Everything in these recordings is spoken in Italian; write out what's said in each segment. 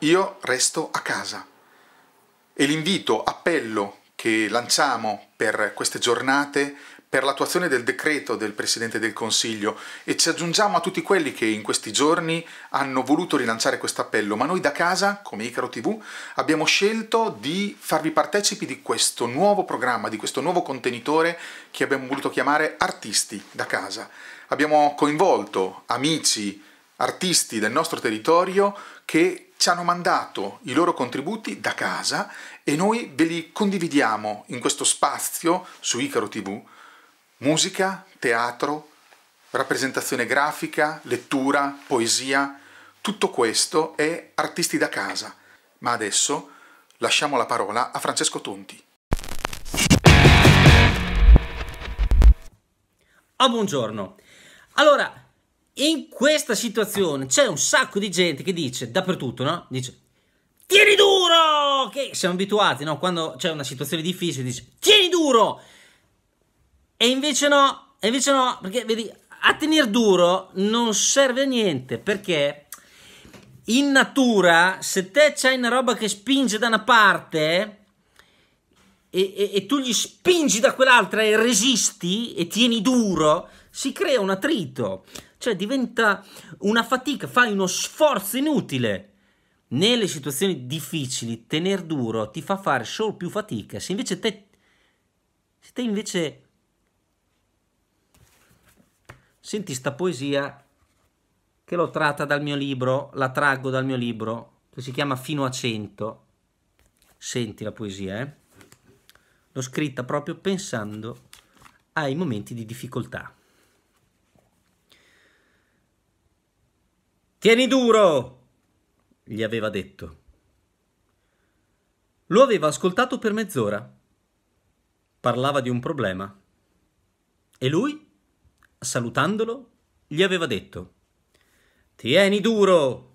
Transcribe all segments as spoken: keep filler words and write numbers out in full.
io resto a casa. E l'invito, appello che lanciamo per queste giornate, per l'attuazione del decreto del Presidente del Consiglio, e ci aggiungiamo a tutti quelli che in questi giorni hanno voluto rilanciare questo appello, ma noi da casa, come Icaro tivù, abbiamo scelto di farvi partecipi di questo nuovo programma, di questo nuovo contenitore che abbiamo voluto chiamare Artisti da casa. Abbiamo coinvolto amici, artisti del nostro territorio che ci hanno mandato i loro contributi da casa e noi ve li condividiamo in questo spazio su Icaro tivù. Musica, teatro, rappresentazione grafica, lettura, poesia, tutto questo è Artisti da casa. Ma adesso lasciamo la parola a Francesco Tonti. Oh, buongiorno. Allora, in questa situazione c'è un sacco di gente che dice, dappertutto, no? Dice, tieni duro! Che siamo abituati, no? Quando c'è una situazione difficile dice, tieni duro! E invece no, e invece no, perché vedi, a tenere duro non serve a niente, perché in natura, se te c'hai una roba che spinge da una parte e, e, e tu gli spingi da quell'altra e resisti e tieni duro, si crea un attrito, cioè diventa una fatica, fai uno sforzo inutile. Nelle situazioni difficili, tener duro ti fa fare solo più fatica. Se invece te, se te invece... Senti sta poesia che l'ho tratta dal mio libro, la traggo dal mio libro, che si chiama Fino a cento. Senti la poesia, eh? L'ho scritta proprio pensando ai momenti di difficoltà. Tieni duro, gli aveva detto. Lo aveva ascoltato per mezz'ora. Parlava di un problema. E lui, salutandolo, gli aveva detto: tieni duro!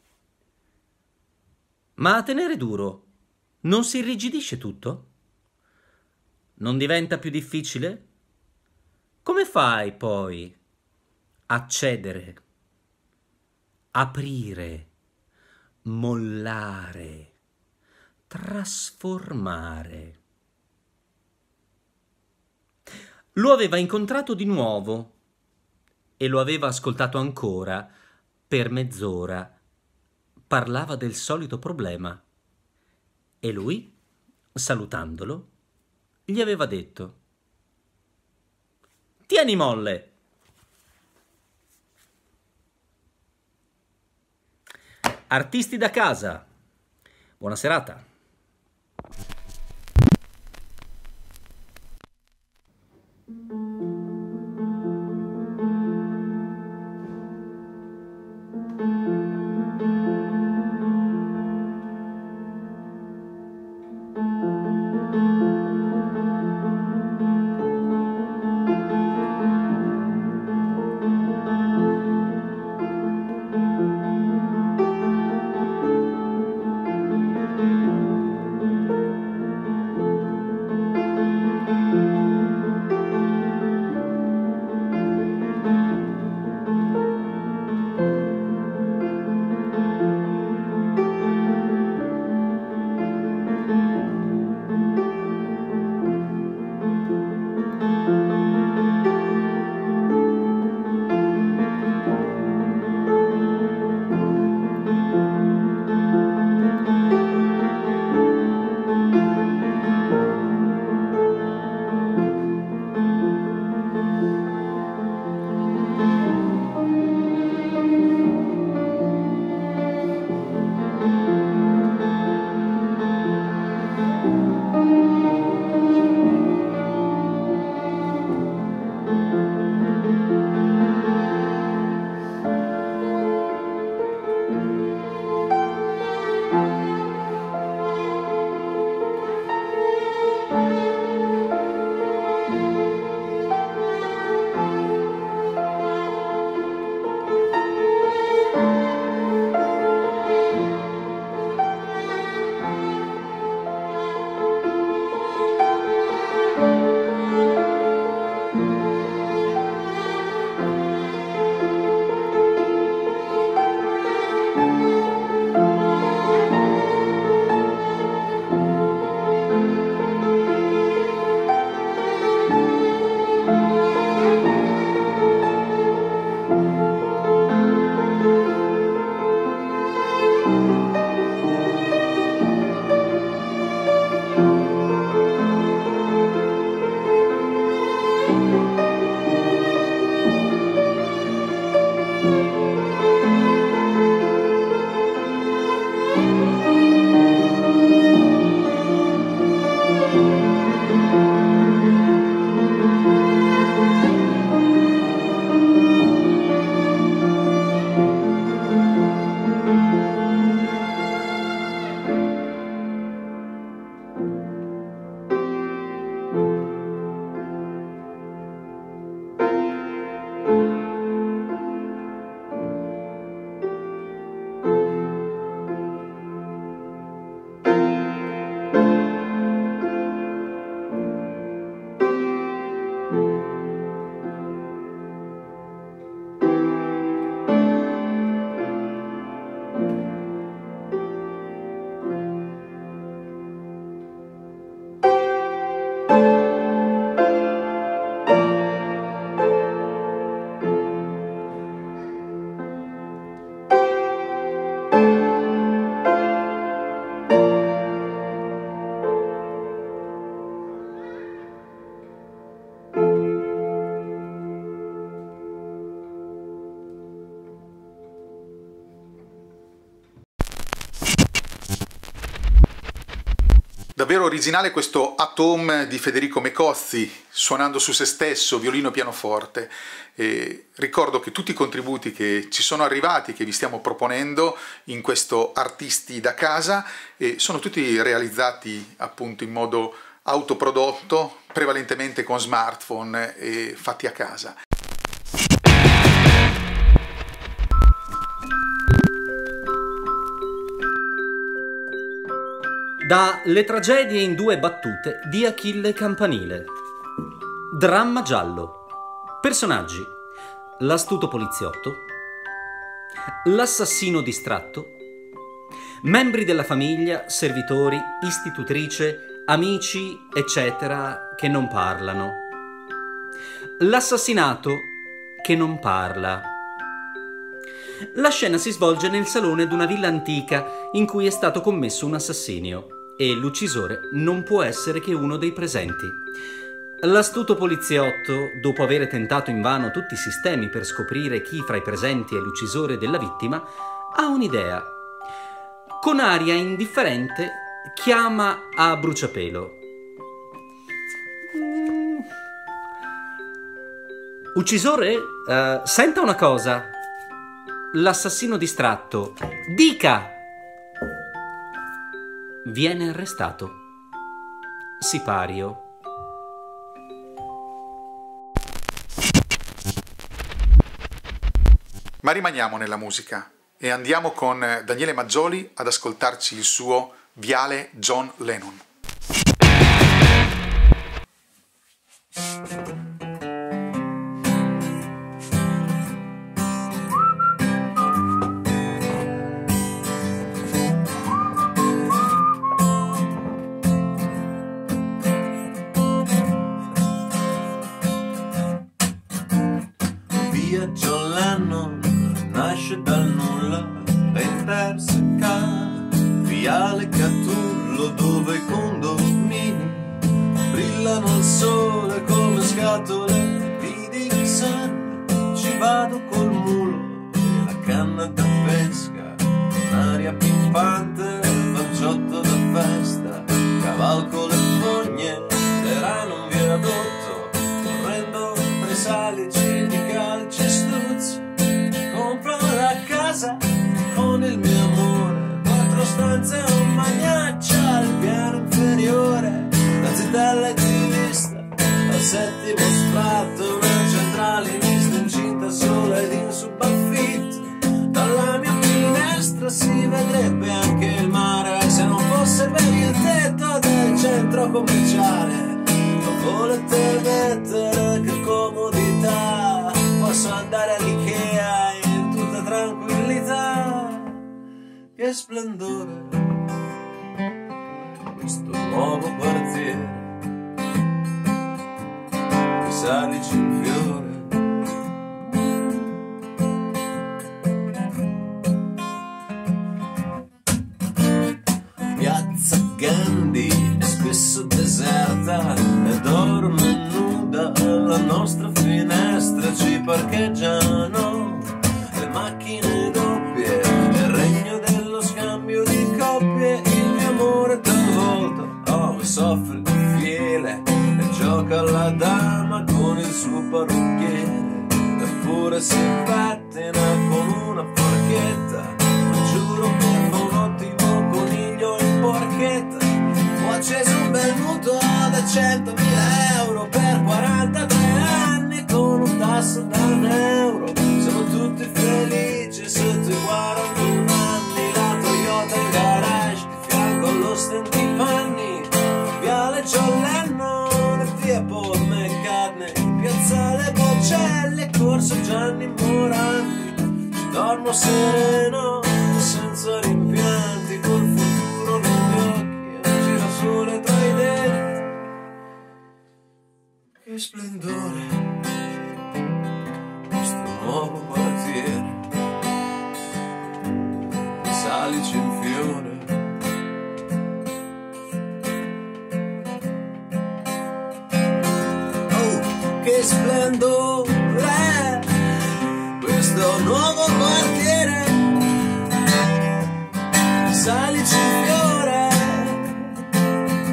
Ma a tenere duro non si irrigidisce tutto? Non diventa più difficile? Come fai poi a cedere, aprire, mollare, trasformare? Lo aveva incontrato di nuovo e lo aveva ascoltato ancora per mezz'ora. Parlava del solito problema e lui, salutandolo, gli aveva detto: tieni molle! Artisti da casa, buona serata. Davvero originale questo Atom di Federico Mecozzi, suonando su se stesso, violino e pianoforte. E ricordo che tutti i contributi che ci sono arrivati, che vi stiamo proponendo in questo Artisti da casa, e sono tutti realizzati appunto in modo autoprodotto, prevalentemente con smartphone e fatti a casa. Da Le tragedie in due battute di Achille Campanile. Dramma giallo. Personaggi: l'astuto poliziotto, l'assassino distratto, membri della famiglia, servitori, istitutrice, amici, eccetera, che non parlano. L'assassinato che non parla. La scena si svolge nel salone di una villa antica in cui è stato commesso un assassinio e l'uccisore non può essere che uno dei presenti. L'astuto poliziotto, dopo aver tentato invano tutti i sistemi per scoprire chi fra i presenti è l'uccisore della vittima, ha un'idea. Con aria indifferente chiama a bruciapelo. Mm. Uccisore, uh, senta una cosa. L'assassino distratto. Dica! Viene arrestato. Sipario. Ma rimaniamo nella musica e andiamo con Daniele Maggioli ad ascoltarci il suo Viale John Lennon. John Lennon nasce dal nulla e interseca Viale Catullo, dove i condomini brillano al sole come scatole di Dixon. Ci vado col mulo e la canna da pesca, un'aria pimpante, panciotto da festa, cavalco le fogne, terrano un viadotto, correndo tra i salici di calci struzzi. Compro la casa con il mio amore, quattro stanze e un magnaccia al piano inferiore, la zitella è di vista al settimo strato, una centrale mista incinta sola ed in subaffitto. Dalla mia finestra si vedrebbe anche il mare, se non fosse per il tetto del centro commerciale. Dopo le terre, che comodità, posso andare all'Ikea in tutta tranquillità. Che splendore, questo nuovo quartiere, i salici in fiore. Piazza Gandhi è spesso deserta e dorme nuda alla nostra finestra. Ci parcheggiano le macchine doppie, il regno dello scambio di coppie. Il mio amore talvolta oh, mi soffre di fiele e gioca alla dama con il suo parrucchiere, eppure si pattina con una forchetta. Ma giuro che fa un ottimo coniglio in porchetta. Ho acceso un bel mutuo da centomila euro per quarantatré anni con un tasso da un euro. Siamo tutti felici sotto i quarantuno anni, la Toyota in garage, di fianco allo stand di panni. Viale John Lennon e via Paul McCartney, piazzale Bocelli, corso Gianni Morandi. Ci dormo sereno, senza rimpianti, col futuro negli occhi, un girasole tra i denti. Che splendore, questo nuovo quartiere, i salici in fiore. Che splendore, questo nuovo quartiere, salici in fiore.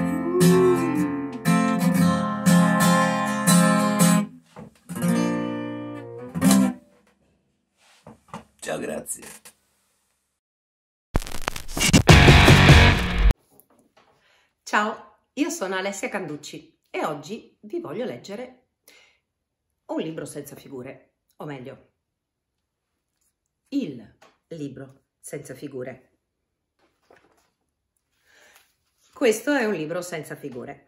Ciao, io sono Alessia Canducci e oggi vi voglio leggere un libro senza figure, o meglio, il libro senza figure. Questo è un libro senza figure.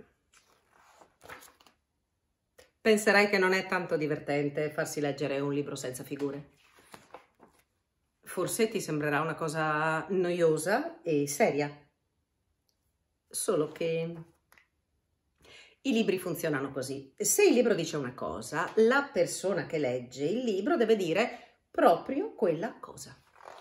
Penserai che non è tanto divertente farsi leggere un libro senza figure. Forse ti sembrerà una cosa noiosa e seria. Solo che i libri funzionano così. Se il libro dice una cosa, la persona che legge il libro deve dire proprio quella cosa.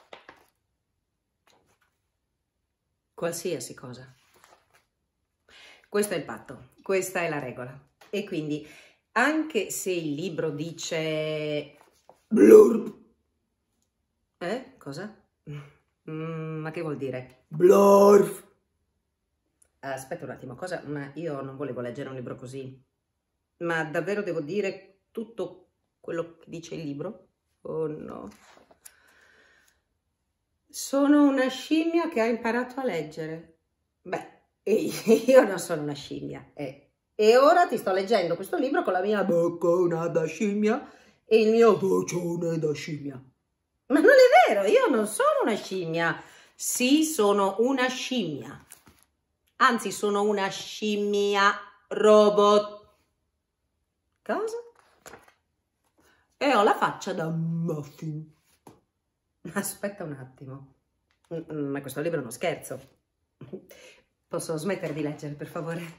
Qualsiasi cosa. Questo è il patto, questa è la regola. E quindi, anche se il libro dice blurb, eh? Cosa? Mm, ma che vuol dire? Blurb. Aspetta un attimo, cosa? Ma io non volevo leggere un libro così. Ma davvero devo dire tutto quello che dice il libro? Oh no. Sono una scimmia che ha imparato a leggere. Beh, io non sono una scimmia. Eh. E ora ti sto leggendo questo libro con la mia boccona da scimmia e il mio vocione da scimmia. Ma non è vero, io non sono una scimmia. Sì, sono una scimmia. Anzi, sono una scimmia robot. Cosa? E ho la faccia da muffin. Aspetta un attimo. Ma questo libro è uno scherzo. Posso smettere di leggere, per favore?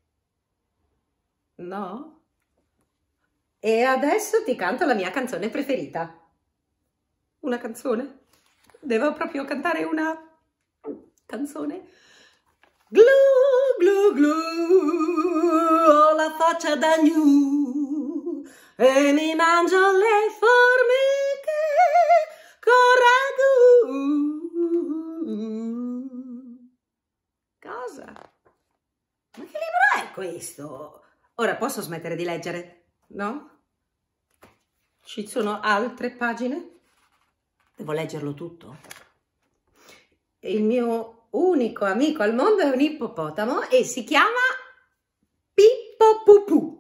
No? E adesso ti canto la mia canzone preferita. Una canzone? Devo proprio cantare una canzone? Glu, glu, glu, ho la faccia da gnu e mi mangio le formiche con ragù. Cosa? Ma che libro è questo? Ora posso smettere di leggere, no? Ci sono altre pagine? Devo leggerlo tutto. Il mio unico amico al mondo è un ippopotamo e si chiama Pippo Pupù.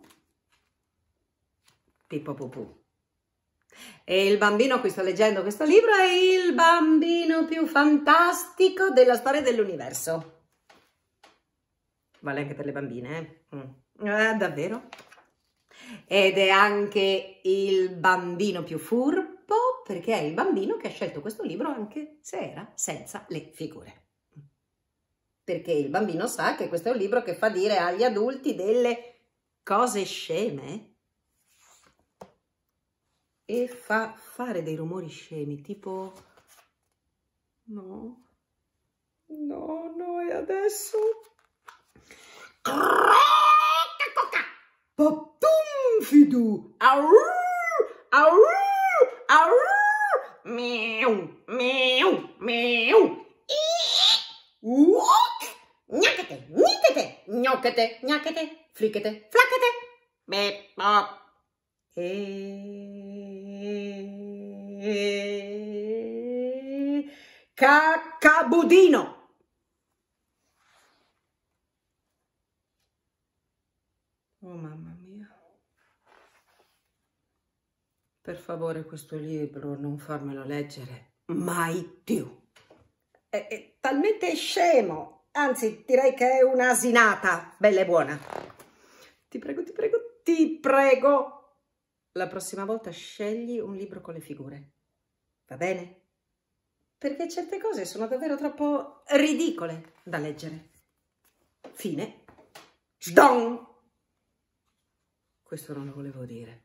Pippo Pupù. E il bambino a cui sto leggendo questo libro è il bambino più fantastico della storia dell'universo. Vale anche per le bambine, eh? Mm. Eh, davvero? Ed è anche il bambino più furbo perché è il bambino che ha scelto questo libro anche se era senza le figure. Perché il bambino sa che questo è un libro che fa dire agli adulti delle cose sceme e fa fare dei rumori scemi, tipo no, no, no, e adesso Patumfidu, au, au, au, miau, miau, miau. Gnacchete, gnitete, gnocchete, gnacchete, flicchete, flacchete, bep, bop. E... Caccabudino. Oh mamma mia. Per favore questo libro non farmelo leggere mai più. È, è talmente scemo, anzi direi che è un'asinata, bella e buona. Ti prego, ti prego, ti prego. La prossima volta scegli un libro con le figure, va bene? Perché certe cose sono davvero troppo ridicole da leggere. Fine. Sdon! Questo non lo volevo dire.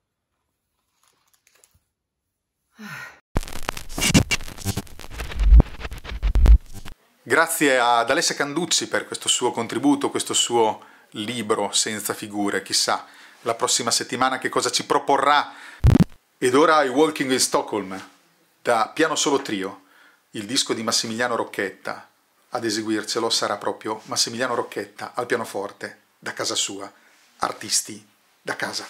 Grazie ad Alessia Canducci per questo suo contributo, questo suo libro senza figure. Chissà la prossima settimana che cosa ci proporrà. Ed ora i Walking in Stockholm, da Piano Solo Trio, il disco di Massimiliano Rocchetta. Ad eseguircelo sarà proprio Massimiliano Rocchetta al pianoforte, da casa sua, artisti da casa.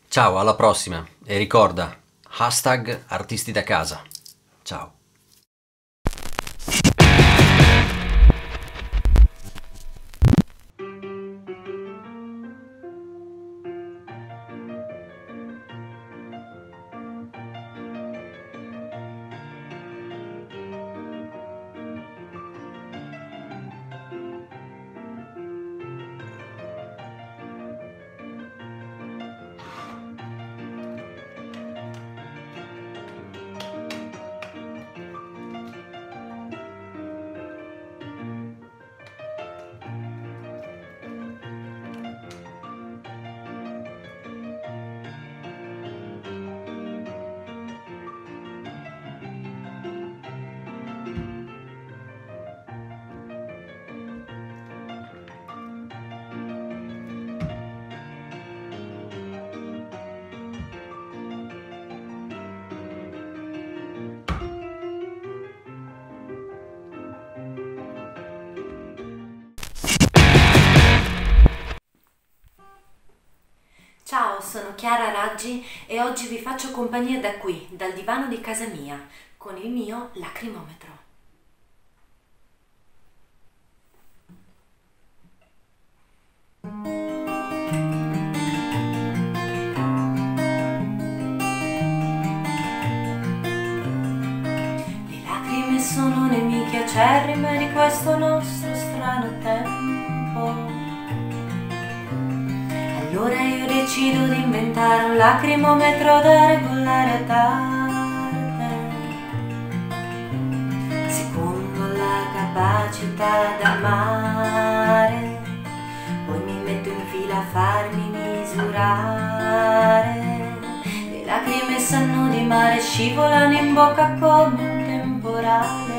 Ciao, alla prossima e ricorda, hashtag artisti da casa. Ciao. Ciao, sono Chiara Raggi e oggi vi faccio compagnia da qui, dal divano di casa mia, con il mio lacrimometro. Le lacrime sono nemiche acerrime di questo nostro strano tempo. Allora io decido di inventare un lacrimometro da regolare a tappe, secondo la capacità d'amare. Poi mi metto in fila a farmi misurare. Le lacrime sanno di mare, scivolano in bocca come un temporale.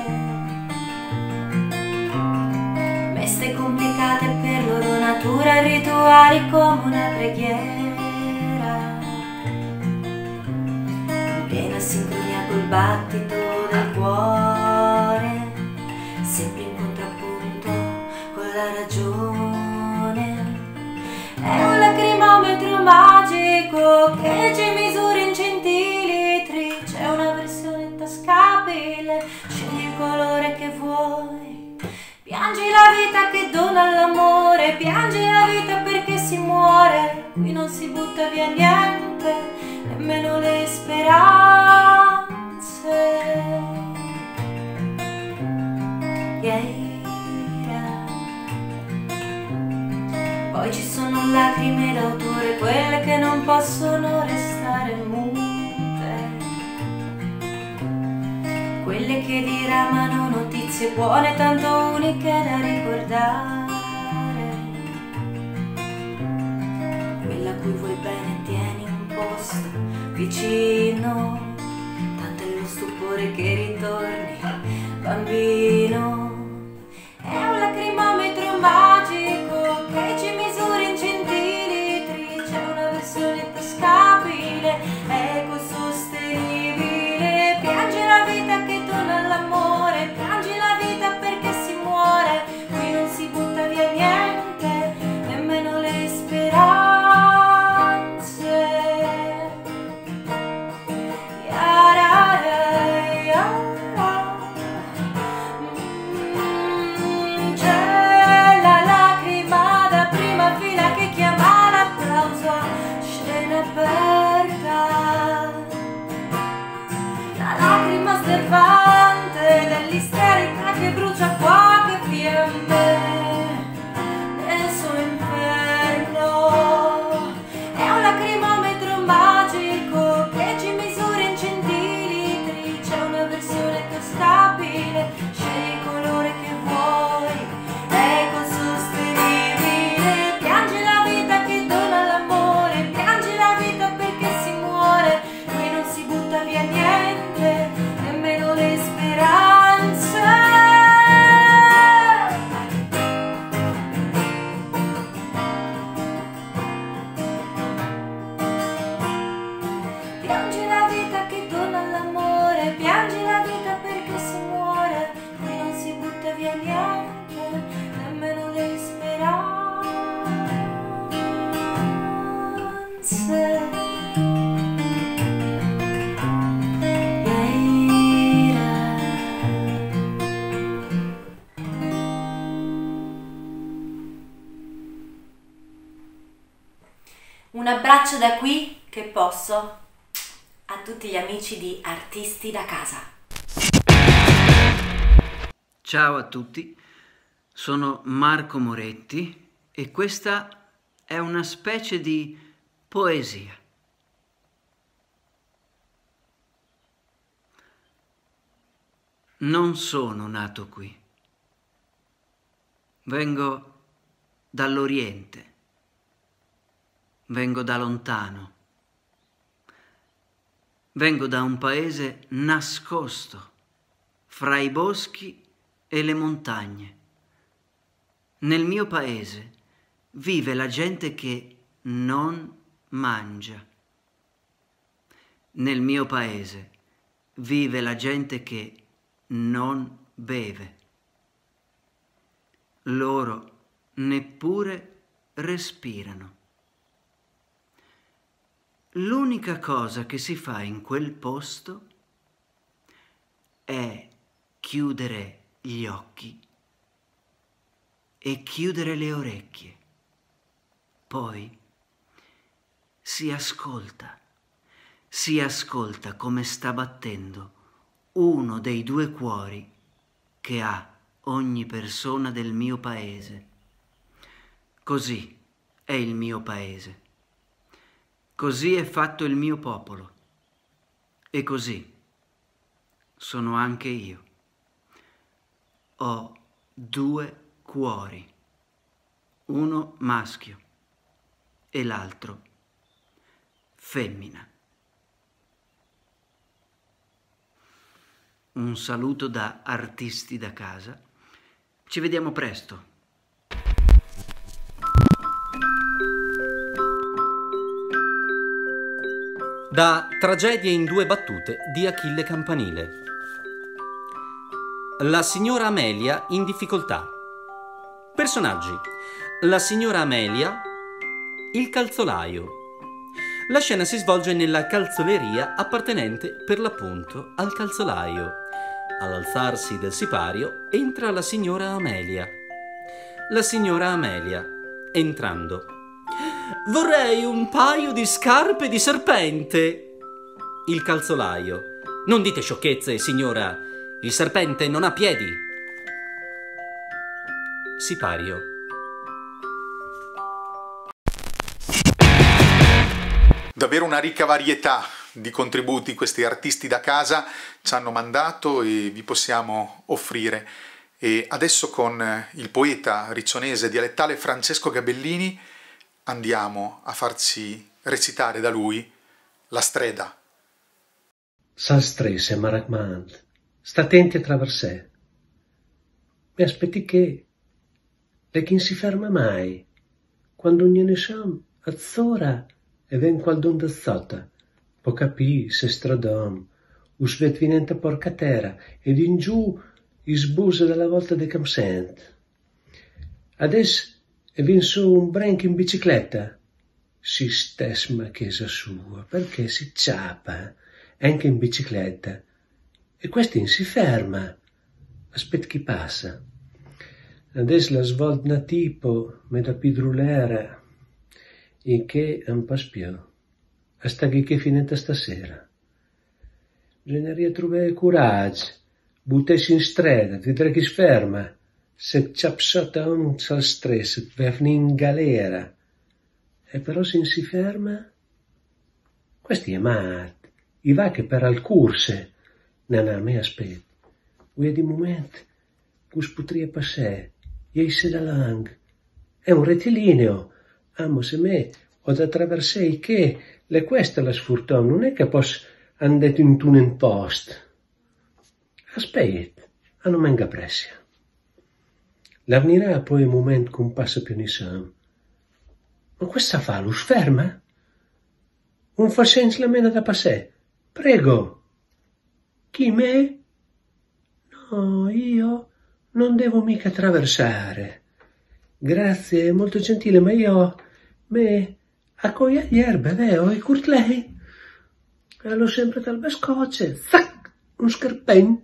Meste complicate per loro natura, rituali come una preghiera, in piena sincronia col battito del cuore, sempre in contrappunto con la ragione. È un lacrimometro magico che ci misura in centilitri, c'è una versione tascabile, scegli il colore che vuoi. Piangi la vita che dona l'amore, piangi la vita perché si muore. Qui non si butta via niente, nemmeno le speranze. Yeah. Poi ci sono lacrime d'autore, quelle che non possono restare mute, quelle che diramano notizie buone, tanto uniche da ricordare, quella a cui vuoi bene tieni un posto vicino, tanto è lo stupore che ritorni bambino. È un lacrimometro magico che ci misura in centilitri, c'è una versione tascabile, ecosostenibile. Piangi la vita che dona l'amore, piangi la vita perché si muore. Qui non si butta via niente, nemmeno le speranze. Ya, ya, ya, ya, ya. abbraccio da qui, che posso, a tutti gli amici di Artisti da Casa. Ciao a tutti, sono Marco Moretti e questa è una specie di poesia. Non sono nato qui. Vengo dall'Oriente. Vengo da lontano. Vengo da un paese nascosto fra i boschi e le montagne. Nel mio paese vive la gente che non mangia. Nel mio paese vive la gente che non beve. Loro neppure respirano. L'unica cosa che si fa in quel posto è chiudere gli occhi e chiudere le orecchie. Poi si ascolta, si ascolta come sta battendo uno dei due cuori che ha ogni persona del mio paese. Così è il mio paese. Così è fatto il mio popolo. E così sono anche io. Ho due cuori, uno maschio e l'altro femmina. Un saluto da Artisti da Casa. Ci vediamo presto. Da Tragedie in due battute di Achille Campanile. La signora Amelia in difficoltà. Personaggi: la signora Amelia, il calzolaio. La scena si svolge nella calzoleria appartenente per l'appunto al calzolaio. All'alzarsi del sipario entra la signora Amelia. La signora Amelia, entrando: vorrei un paio di scarpe di serpente. Il calzolaio: non dite sciocchezze, signora, il serpente non ha piedi. Sipario: Davvero una ricca varietà di contributi questi artisti da casa ci hanno mandato e vi possiamo offrire. E adesso con il poeta riccionese dialettale Francesco Gabellini andiamo a farci recitare da lui La streda. Sal stresse, Marachmant, sta attenti a traversè. Mi aspetti che, lei chi non si ferma mai, quando non ne som, azzora e ven qual d'onda zota, può capì se stradom, us vet vinenta porca terra, ed in giù isbusa dalla volta de camsent. Adesso e vien su un branco in bicicletta. Si stesma chiesa sua, perché si ciapa, anche in bicicletta. E questo si ferma. Aspetta chi passa. Adesso la svolta tipo, me da pidrulera, e che un po' più. Hasta che che finita stasera. Bisogneria trovare coraggio, buttarsi in strada, vedere chi si ferma. Se ciapsota un sal stress, vefni in galera. E però se non si ferma, questi è mat, i va che per al curse. No, no, me aspetta. Ui di momento, cus potria passare, iei se da lang. È un rettilineo. Amo se me, ho da attraversare che, le questa la sfurtò, non è che posso andare in tu nel post. Aspetta, a non menga pressia. L'avnirà poi un momento con passa più nisam. Ma questa fa, lo sferma? Un fa senza la mena da passare. Prego. Chi me? No, io non devo mica attraversare. Grazie, è molto gentile, ma io, me, accoglia gli erbe, vero? E curt lei? L'ho sempre dal bescocce. Zac, un scarpen.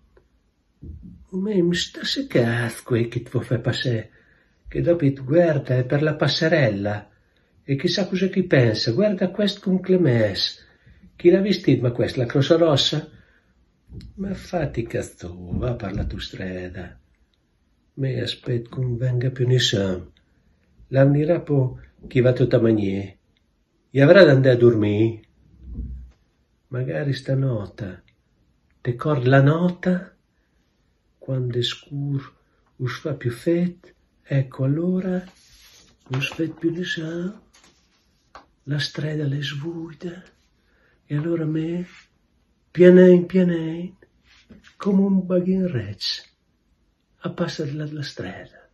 Me mi sta se cazzo qui che ti vuoi fare passare, che dopo ti guarda per la passerella E chissà cosa chi pensa, guarda questo con Clemens. Chi l'ha vestito, ma questa, la Croce Rossa? Ma fatti cazzo, va per la tua strada. Me aspetto che non venga più nessuno. La venirà poi chi va tutta maniera. E avrà da andare a dormire. Magari stanotte, te cordi la nota, quando è scuro, us fa più freddo, ecco allora, us fa più nessuno. La strada le svuota, e allora me, pianen pianen, come un baghin rezzo, a passare la, la strada.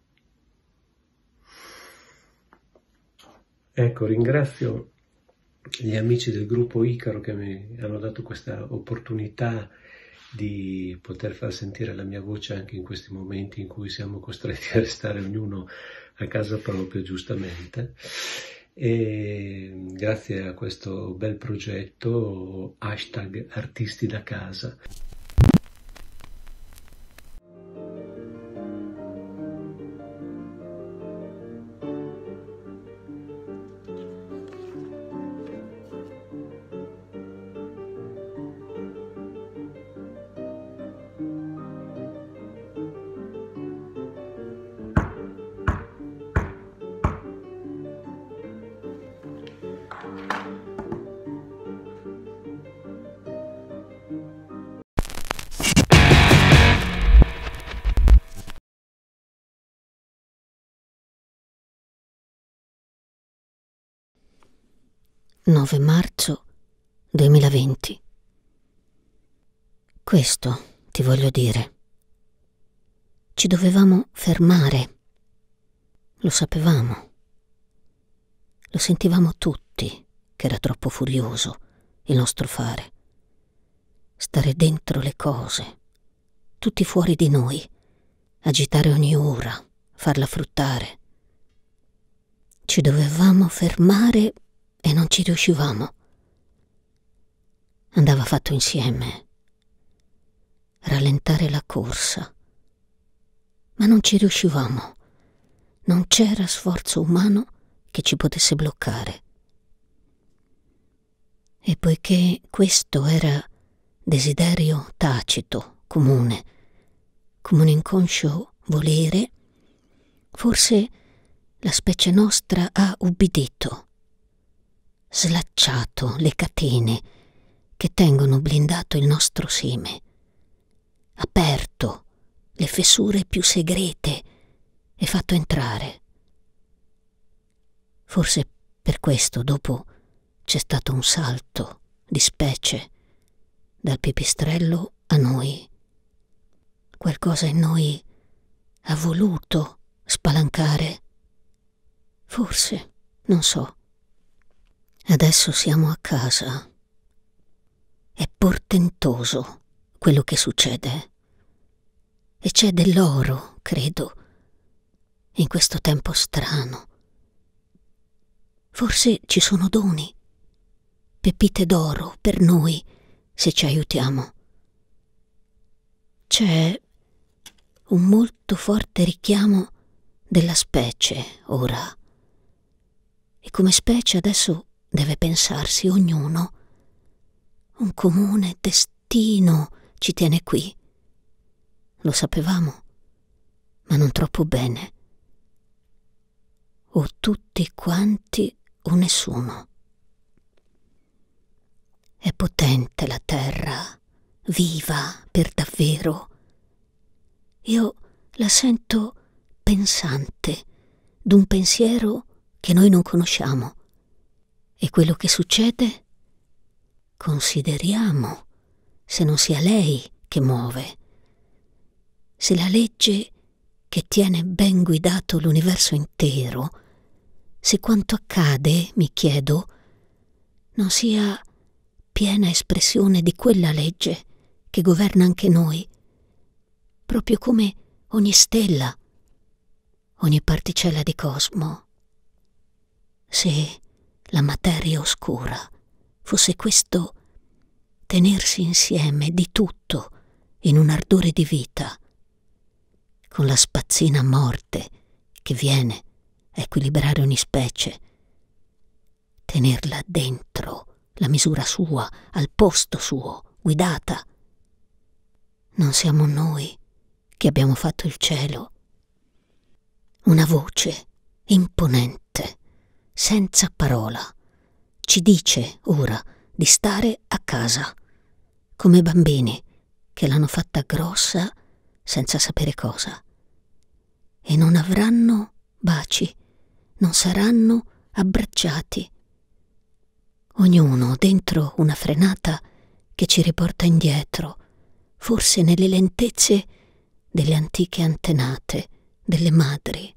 Ecco, ringrazio gli amici del gruppo Icaro che mi hanno dato questa opportunità di poter far sentire la mia voce anche in questi momenti in cui siamo costretti a restare ognuno a casa propria, giustamente. E grazie a questo bel progetto hashtag artisti da casa. nove marzo duemilaventi. Questo ti voglio dire. Ci dovevamo fermare. Lo sapevamo. Lo sentivamo tutti che era troppo furioso il nostro fare. Stare dentro le cose, tutti fuori di noi, agitare ogni ora, farla fruttare. Ci dovevamo fermare e non ci riuscivamo. Andava fatto insieme. Rallentare la corsa. Ma non ci riuscivamo. Non c'era sforzo umano che ci potesse bloccare. E poiché questo era desiderio tacito, comune, come un inconscio volere, forse la specie nostra ha ubbidito, slacciato le catene che tengono blindato il nostro seme, aperto le fessure più segrete e fatto entrare. Forse per questo dopo c'è stato un salto di specie dal pipistrello a noi. Qualcosa in noi ha voluto spalancare. Forse, non so. Adesso siamo a casa. È portentoso quello che succede. E c'è dell'oro, credo, in questo tempo strano. Forse ci sono doni, pepite d'oro per noi se ci aiutiamo. C'è un molto forte richiamo della specie ora. E come specie adesso deve pensarsi ognuno. Un comune destino ci tiene qui. Lo sapevamo, ma non troppo bene. O tutti quanti o nessuno. È potente la terra, viva per davvero. Io la sento pensante d'un pensiero che noi non conosciamo. E quello che succede? Consideriamo se non sia lei che muove. Se la legge che tiene ben guidato l'universo intero, se quanto accade, mi chiedo, non sia piena espressione di quella legge che governa anche noi, proprio come ogni stella, ogni particella di cosmo. Se la materia oscura fosse questo tenersi insieme di tutto in un ardore di vita, con la spazzina a morte che viene a equilibrare ogni specie, tenerla dentro, la misura sua, al posto suo, guidata. Non siamo noi che abbiamo fatto il cielo. Una voce imponente, senza parola, ci dice ora di stare a casa, come bambini che l'hanno fatta grossa senza sapere cosa. E non avranno baci, non saranno abbracciati. Ognuno dentro una frenata che ci riporta indietro, forse nelle lentezze delle antiche antenate, delle madri.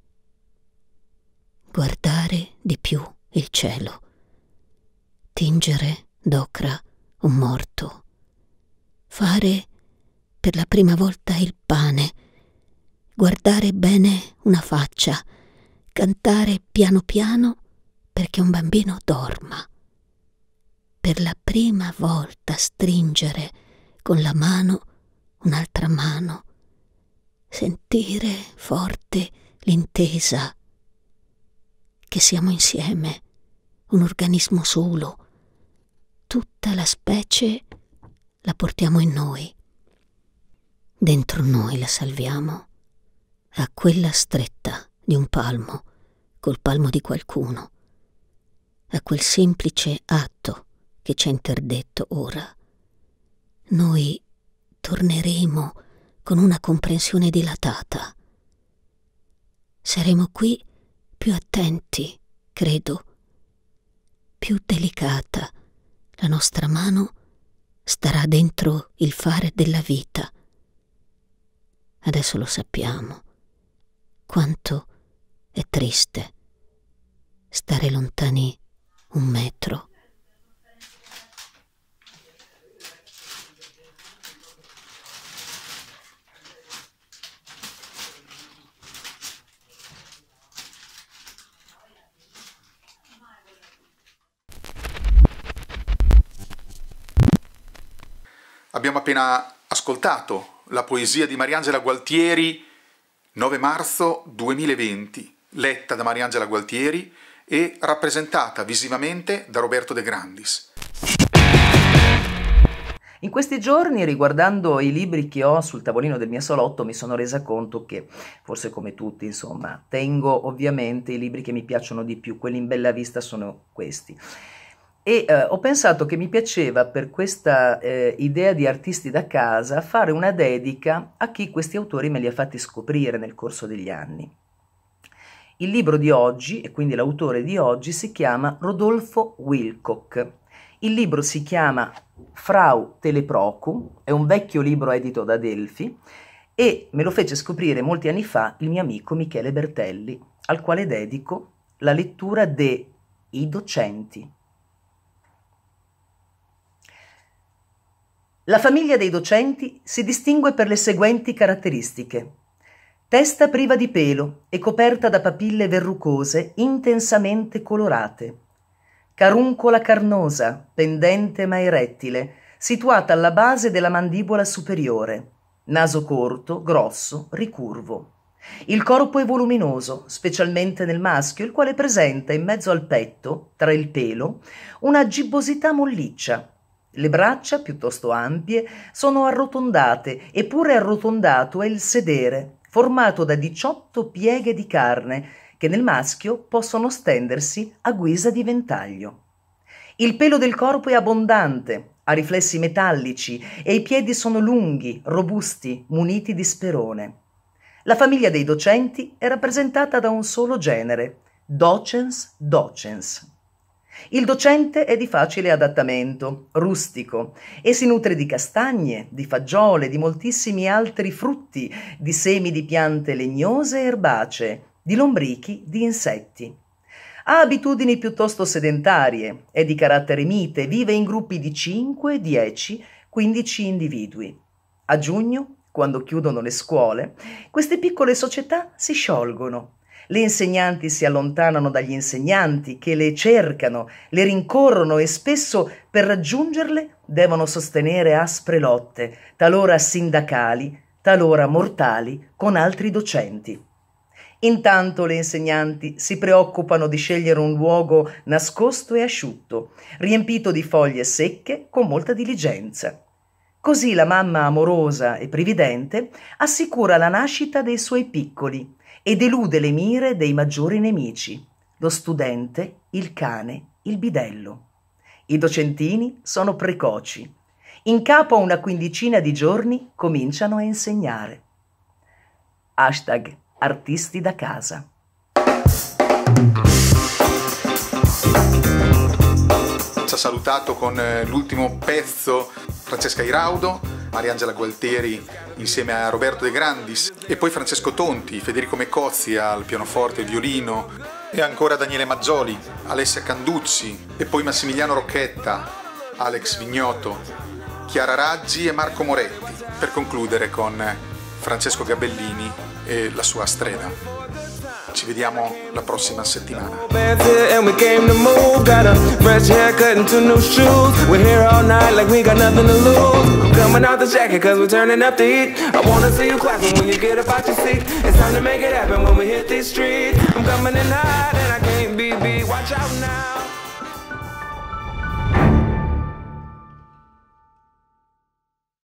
Guardare di più il cielo, tingere d'ocra un morto, fare per la prima volta il pane, guardare bene una faccia, cantare piano piano perché un bambino dorma, per la prima volta stringere con la mano un'altra mano, sentire forte l'intesa che siamo insieme, un organismo solo, tutta la specie la portiamo in noi, dentro noi la salviamo, a quella stretta di un palmo, col palmo di qualcuno, a quel semplice atto che ci è interdetto ora. Noi torneremo con una comprensione dilatata. Saremo qui più attenti, credo, più delicata. La nostra mano starà dentro il fare della vita. Adesso lo sappiamo, quanto è triste stare lontani un metro. Abbiamo appena ascoltato la poesia di Mariangela Gualtieri, nove marzo duemilaventi, letta da Mariangela Gualtieri e rappresentata visivamente da Roberto De Grandis. In questi giorni, riguardando i libri che ho sul tavolino del mio salotto, mi sono resa conto che, forse come tutti, insomma, tengo ovviamente i libri che mi piacciono di più, quelli in bella vista sono questi. E eh, ho pensato che mi piaceva, per questa eh, idea di artisti da casa, fare una dedica a chi questi autori me li ha fatti scoprire nel corso degli anni. Il libro di oggi, e quindi l'autore di oggi, si chiama Rodolfo Wilcock. Il libro si chiama Frau Teleprocu, è un vecchio libro edito da Adelphi, e me lo fece scoprire molti anni fa il mio amico Michele Bertelli, al quale dedico la lettura de I docenti. La famiglia dei docenti si distingue per le seguenti caratteristiche. Testa priva di pelo e coperta da papille verrucose intensamente colorate. Caruncola carnosa, pendente ma erettile, situata alla base della mandibola superiore. Naso corto, grosso, ricurvo. Il corpo è voluminoso, specialmente nel maschio, il quale presenta in mezzo al petto, tra il pelo, una gibbosità molliccia. Le braccia, piuttosto ampie, sono arrotondate, eppure arrotondato è il sedere, formato da diciotto pieghe di carne, che nel maschio possono stendersi a guisa di ventaglio. Il pelo del corpo è abbondante, ha riflessi metallici e i piedi sono lunghi, robusti, muniti di sperone. La famiglia dei docenti è rappresentata da un solo genere, docens docens. Il docente è di facile adattamento, rustico, e si nutre di castagne, di fagiole, di moltissimi altri frutti, di semi di piante legnose e erbacee, di lombrichi, di insetti. Ha abitudini piuttosto sedentarie, è di carattere mite, vive in gruppi di cinque, dieci, quindici individui. A giugno, quando chiudono le scuole, queste piccole società si sciolgono. Le insegnanti si allontanano dagli insegnanti che le cercano, le rincorrono e spesso per raggiungerle devono sostenere aspre lotte, talora sindacali, talora mortali, con altri docenti. Intanto le insegnanti si preoccupano di scegliere un luogo nascosto e asciutto, riempito di foglie secche con molta diligenza. Così la mamma amorosa e previdente assicura la nascita dei suoi piccoli ed elude le mire dei maggiori nemici, lo studente, il cane, il bidello. I docentini sono precoci. In capo a una quindicina di giorni cominciano a insegnare. Hashtag artisti da casa. Ci ha salutato con l'ultimo pezzo Francesca Iraudo, Mariangela Gualtieri insieme a Roberto De Grandis e poi Francesco Tonti, Federico Mecozzi al pianoforte e violino e ancora Daniele Maggioli, Alessia Canducci e poi Massimiliano Rocchetta, Alex Vignoto, Chiara Raggi e Marco Moretti, per concludere con Francesco Gabellini e la sua Streda. Ci vediamo la prossima settimana. And we came to move, got a fresh haircut and two new shoes. We're here all night like we got nothing to lose. I'm coming out the jacket cause we're turning up the heat. I wanna see you clapping when you get up out your seat. It's time to make it happen when we hit these streets. I'm coming in hot and I can't be beat. Watch out now.